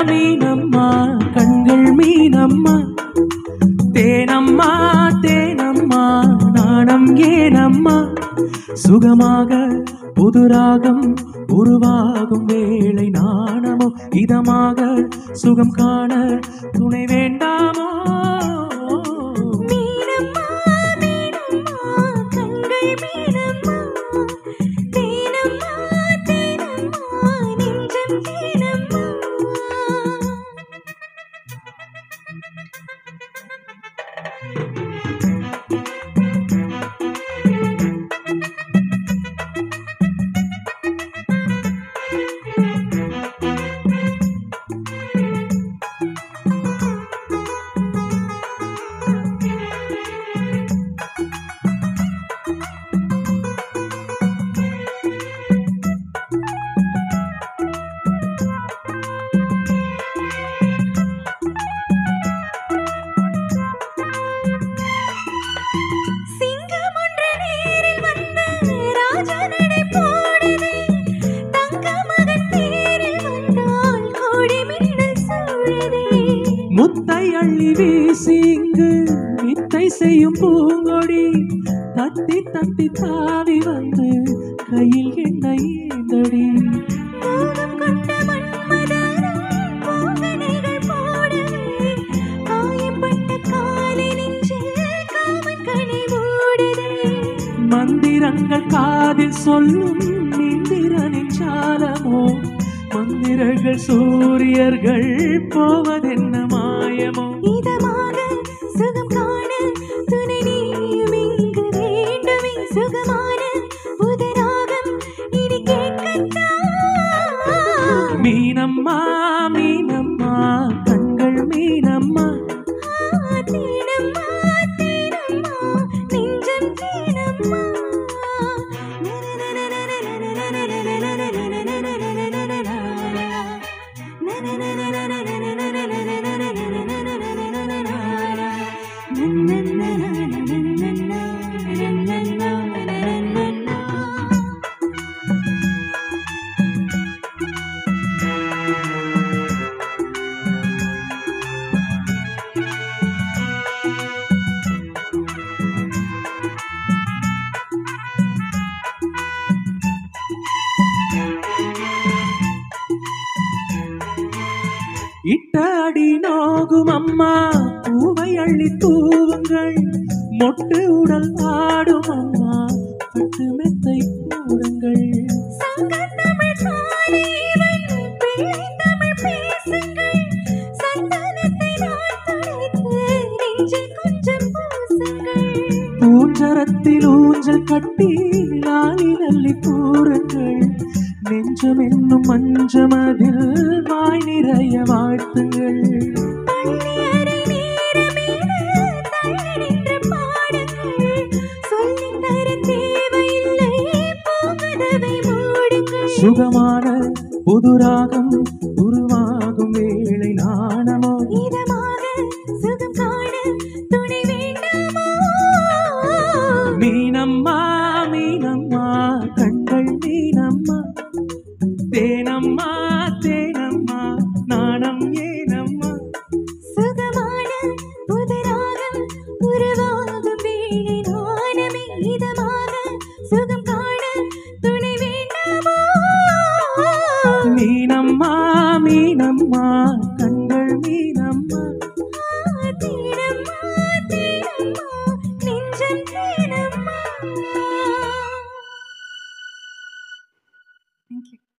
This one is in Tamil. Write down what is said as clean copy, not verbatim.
மீனம்மா கண்கள் மீனம்மா தேனம்மா தேனம்மா நாணம் ஏனம்மா சுகமாக புதுராகம் உருவாகும் வேளை நாணமோ இதமாக சுகம் காண துணை வேண்டாமோ முத்தை அள்ளி வீசி இங்கு வித்தை செய்யும் பூங்கொடி தத்தி தத்தி தாவி வந்து கையில் என்னை ஏந்தடி மந்திரங்கள் காதில் சொல்லும் இந்திரனின் சாலமோ மந்திரர்கள் சூரியர்கள் போவதென்ன மாயமோ இதமாக சுகம் காண துணை நீயும் இங்கு வேண்டுமே சுகமான புதராகம் இனி கேட்கத்தான் மீனம்மா மீனம்மா கண்கள் மீனம்மா தேனம்மா தேனம்மா நெஞ்சம் தேனம்மா இட்ட அடி நோகும் அம்மா பூவை அள்ளி தூவுங்கள் மொட்டு உடல் ஆடும் அம்மா பட்டு மெத்தை கூடுங்கள் பூஞ்சரத்தில் ஊஞ்சல் கட்டி நாளில் அள்ளி கூறுங்கள் நெஞ்சம் என்னும் மஞ்சமதில் வாய் நிறைய வாழ்த்துங்கள் சுகமான புதுராகம் உருவாகும் வேளை நாணமோ சுகம் காண துணை வேண்டாமோ மீனம்மா மீனம்மா கண்கள் மீனம்மா தேனம்மா தேனம்மா நாணம் ஏனம்மா சுகமான புதராகம் உருவாகும் வேளை நாணமே இதமாக சுகம் காண துணை வேண்டாமோ மீனம்மா மீனம்மா கண்கள் மீனம்மா தேனம்மா தேனம்மா நெஞ்சம் தேனம்மா. Thank you.